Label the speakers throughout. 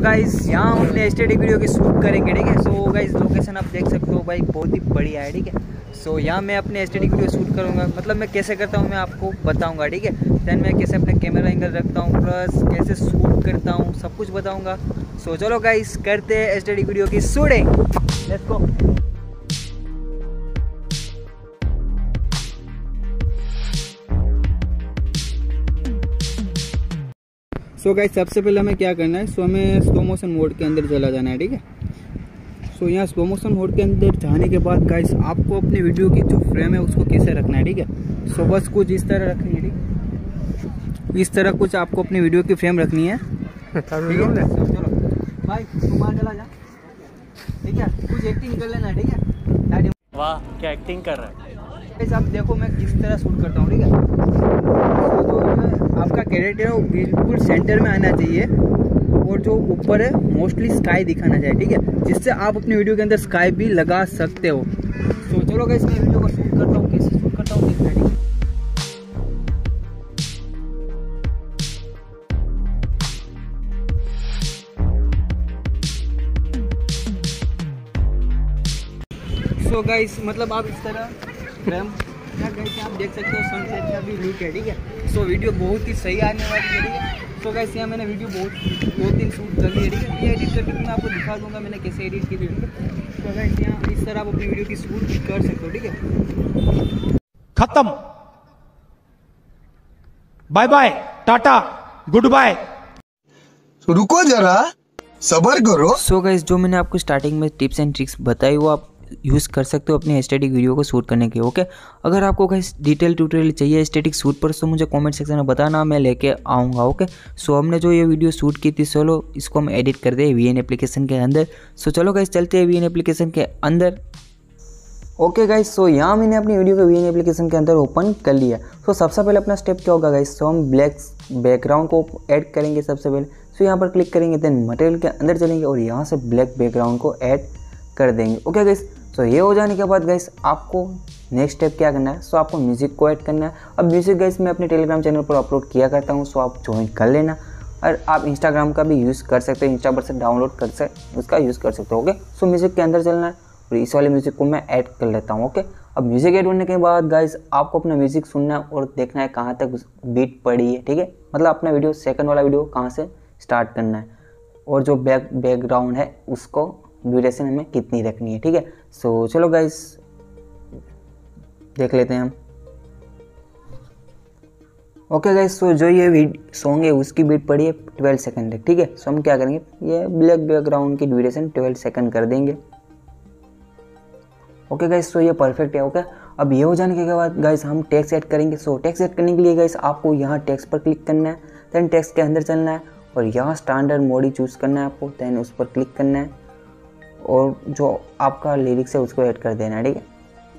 Speaker 1: Guys यहाँ हमने aesthetic video की शूट करेंगे, ठीक है। सो गाइस लोकेशन आप देख सकते हो भाई, बहुत ही बढ़िया है, ठीक है। सो यहाँ मैं अपने एस्थेटिक वीडियो शूट करूँगा, मतलब मैं कैसे करता हूँ मैं आपको बताऊँगा, ठीक है। देन मैं कैसे अपने कैमरा एंगल रखता हूँ, प्लस कैसे शूट करता हूँ, सब कुछ बताऊँगा। सो चलो गाइस करते हैं एस्थेटिक वीडियो की shooting, let's go. So guys सबसे पहले हमें क्या करना है, सो हमें स्लो मोशन मोड के अंदर चला जाना है, ठीक है। सो यहाँ स्लो मोशन मोड के अंदर जाने के बाद गाइस आपको अपनी वीडियो की जो फ्रेम है उसको कैसे रखना है, ठीक है। सो बस कुछ इस तरह रखनी है, ठीक है। इस तरह कुछ आपको अपनी वीडियो की फ्रेम रखनी है, ठीक है। चलो भाई तू बाहर चला जा, ठीक है। कुछ एक्टिंग कर लेना, ठीक है।
Speaker 2: वाह क्या एक्टिंग कर रहा है।
Speaker 1: आप देखो मैं किस तरह शूट करता हूँ, ठीक है। तो आपका कैरेक्टर है वो बिल्कुल सेंटर में आना चाहिए और जो ऊपर है मोस्टली स्काई दिखाना चाहिए, ठीक है, जिससे आप अपनी वीडियो के अंदर स्काई भी लगा सकते हो। तो चलो गाइस मैं वीडियो को शूट करता हूँ, कैसे शूट करता हूँ देखना, ठीक है। सो गाइस मतलब आप इस तरह फ्रेम आप देख सकते हो, सनसेट का भी लुक है, ठीक है। सो वीडियो बहुत ही सही आने वाली है, ठीक है। सो गाइस यहाँ मैंने वीडियो बहुत 2-3 शूट कर ली है, ठीक है। ये एडिट करके मैं आपको दिखा दूंगा मैंने कैसे एडिट की थी, ठीक है। तो गाइस यहाँ इस तरह आप अपनी वीडियो की शूट कर सकते हो, ठीक है।
Speaker 3: खत्म, bye bye, tata, good bye.
Speaker 4: रुको जरा सब्र करो।
Speaker 1: सो गाइस जो मैंने आपको स्टार्टिंग में टिप्स एंड ट्रिक्स बताई वो आप यूज़ कर सकते हो अपनी एस्थेटिक वीडियो को शूट करने के, ओके। अगर आपको गाइस डिटेल ट्यूटोरियल चाहिए एस्थेटिक शूट पर तो मुझे कमेंट सेक्शन में बताना, मैं लेके आऊँगा, ओके। सो हमने जो ये वीडियो शूट की थी, चलो इसको हम एडिट कर दे VN एप्लीकेशन के अंदर। सो चलो गाइस चलते हैं VN एप्लीकेशन के अंदर, ओके गाइस। सो यहाँ मैंने अपनी वीडियो को VN एप्लीकेशन के अंदर ओपन कर लिया। सो सबसे पहले अपना स्टेप क्या होगा गाइस, सो हम ब्लैक बैकग्राउंड को ऐड करेंगे सबसे पहले। सो यहाँ पर क्लिक करेंगे, देन मटेरियल के अंदर चलेंगे और यहाँ से ब्लैक बैकग्राउंड को ऐड कर देंगे, ओके गाइस। सो ये हो जाने के बाद गाइस आपको नेक्स्ट स्टेप क्या करना है, सो आपको म्यूज़िक को ऐड करना है। अब म्यूज़िक गाइस मैं अपने टेलीग्राम चैनल पर अपलोड किया करता हूँ, सो आप ज्वाइन कर लेना। और आप इंस्टाग्राम का भी यूज़ कर सकते हो, इंस्टा पर से डाउनलोड कर सकते उसका यूज़ कर सकते हो, ओके। सो म्यूज़िक के अंदर चलना है और इस वाले म्यूज़िक को मैं ऐड कर लेता हूँ, ओके। अब म्यूज़िक ऐड होने के बाद गाइस आपको अपना म्यूज़िक सुनना है और देखना है कहाँ तक बीट पड़ी है, ठीक है। मतलब अपना वीडियो सेकंड वाला वीडियो कहाँ से स्टार्ट करना है और जो बैकग्राउंड है उसको ड्यूरेशन हमें कितनी रखनी है, ठीक है। सो चलो गाइस देख लेते हैं हम, ओके गाइस। सो जो ये सॉन्ग है उसकी बीट पड़ी है 12 सेकंड है, ठीक है। सो हम क्या करेंगे, ये ब्लैक बैकग्राउंड की ड्यूरेशन 12 सेकंड कर देंगे, ओके गाइस। सो ये परफेक्ट है, ओके। अब ये हो जाने के बाद गाइस हम टेक्स्ट ऐड करेंगे। सो टेक्स्ट ऐड करने के लिए गाइस आपको यहाँ टेक्स्ट पर क्लिक करना है, देन टेक्स्ट के अंदर चलना है और यहाँ स्टैंडर्ड मोड ही चूज़ करना है आपको, देन उस पर क्लिक करना है और जो आपका लिरिक्स है उसको ऐड कर देना है, ठीक है।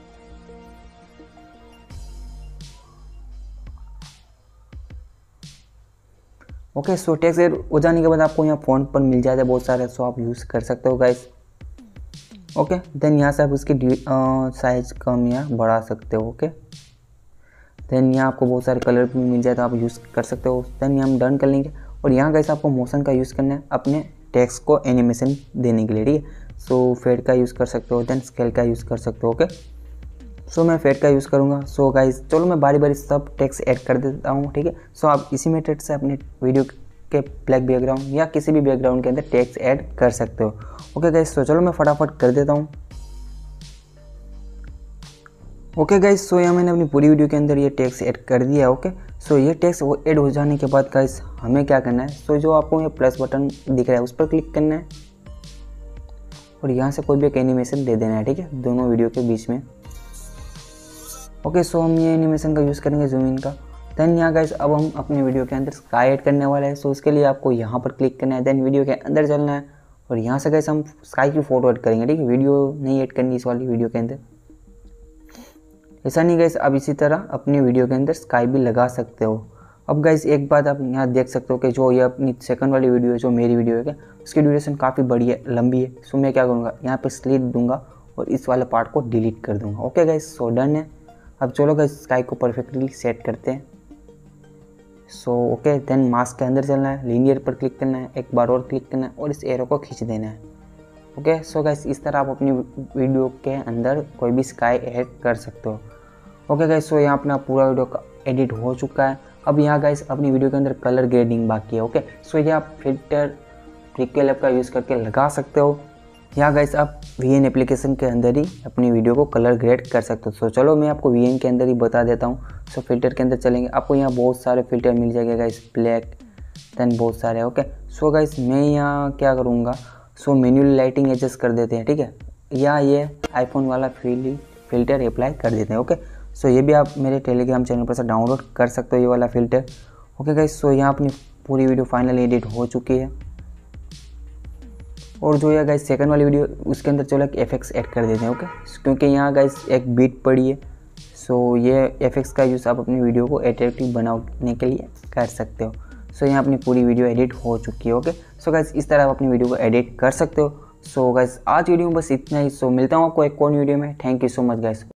Speaker 1: ओके। सो टेक्स्ट ऐड हो जाने के बाद आपको यहाँ फ़ॉन्ट पर मिल जाता है बहुत सारे, सो आप यूज़ कर सकते हो गाइस, ओके। देन यहाँ से आप उसकी साइज कम या बढ़ा सकते हो, ओके। देन यहाँ आपको बहुत सारे कलर भी मिल जाए तो आप यूज़ कर सकते हो। देन यहाँ हम डन कर लेंगे और यहाँ गाइस आपको मोशन का यूज़ करना है अपने टेक्स्ट को एनिमेशन देने के लिए, ठीक है। सो फेड का यूज़ कर सकते हो, देन स्केल का यूज़ कर सकते हो, ओके। सो मैं फेड का यूज़ करूँगा। सो गाइस चलो मैं बारी बारी सब टेक्स्ट ऐड कर देता हूँ, ठीक है। सो आप इसी मेथड से अपने वीडियो के ब्लैक बैकग्राउंड या किसी भी बैकग्राउंड के अंदर टेक्स्ट ऐड कर सकते हो, ओके गाइस। सो चलो मैं फटाफट कर देता हूँ, ओके गाइस। सो यहाँ मैंने अपनी पूरी वीडियो के अंदर ये टेक्स्ट ऐड कर दिया है, ओके। सो ये टेक्स्ट वो ऐड हो जाने के बाद गाइस हमें क्या करना है, सो जो आपको ये प्लस बटन दिख रहा है उस पर क्लिक करना है और यहाँ से कोई भी एक एनिमेशन दे देना है, ठीक है, दोनों वीडियो के बीच में, ओके। सो हम ये एनिमेशन का यूज़ करेंगे जूम इन का। देन यहाँ गाइस अब हम अपने वीडियो के अंदर स्काई ऐड करने वाले हैं। सो उसके लिए आपको यहाँ पर क्लिक करना है, देन वीडियो के अंदर चलना है और यहाँ से गाइस हम स्काई की फ़ोटो ऐड करेंगे, ठीक है। वीडियो नहीं ऐड करनी इस वाली वीडियो के अंदर, ऐसा नहीं गाइस। अब इसी तरह अपनी वीडियो के अंदर स्काई भी लगा सकते हो। अब गाइस एक बात आप यहाँ देख सकते हो कि जो ये अपनी सेकंड वाली वीडियो है, जो मेरी वीडियो है, उसकी ड्यूरेशन काफ़ी बड़ी है, लंबी है। सो मैं क्या करूँगा, यहाँ पे स्लीप दूंगा और इस वाले पार्ट को डिलीट कर दूंगा, ओके गाइस। सो डन है। अब चलो गाइस स्काई को परफेक्टली सेट करते हैं। सो ओके, देन मास्क के अंदर चलना है, लीनियर पर क्लिक करना है, एक बार और क्लिक करना है और इस एरो को खींच देना है। ओके सो गाइस, इस तरह आप अपनी वीडियो के अंदर कोई भी स्काई ऐड कर सकते हो। ओके गाइस, सो यहाँ अपना पूरा वीडियो का एडिट हो चुका है। अब यहाँ गाइस अपनी वीडियो के अंदर कलर ग्रेडिंग बाकी है। ओके सो ये आप फिल्टर प्रीक्वल ऐप का यूज़ करके लगा सकते हो। यहाँ गाइस आप VN एप्लीकेशन के अंदर ही अपनी वीडियो को कलर ग्रेड कर सकते हो। सो चलो मैं आपको VN के अंदर ही बता देता हूँ। सो फिल्टर के अंदर चलेंगे, आपको यहाँ बहुत सारे फिल्टर मिल जाएंगे गाइस, ब्लैक देन बहुत सारे। ओके सो गाइस मैं यहाँ क्या करूँगा, सो मैन्युअल लाइटिंग एडजस्ट कर देते हैं, ठीक है, या ये आईफोन वाला फिल्टर अप्लाई कर देते हैं। ओके सो ये भी आप मेरे टेलीग्राम चैनल पर से डाउनलोड कर सकते हो ये वाला फ़िल्टर। ओके गाइस, सो यहाँ अपनी पूरी वीडियो फाइनल एडिट हो चुकी है। और जो है गाइस सेकंड वाली वीडियो, उसके अंदर चलो एक एफएक्स ऐड कर देते हैं। ओके क्योंकि यहाँ गाइस एक बीट पड़ी है, सो ये एफएक्स का यूज़ आप अपनी वीडियो को अट्रैक्टिव बनाने के लिए कर सकते हो। सो यहाँ अपनी पूरी वीडियो एडिट हो चुकी है। ओके सो गाइस इस तरह आप अपनी वीडियो को एडिट कर सकते हो। सो गाइस आज वीडियो में बस इतना ही। सो मिलता हूँ आपको एक और वीडियो में। Thank you so much guys.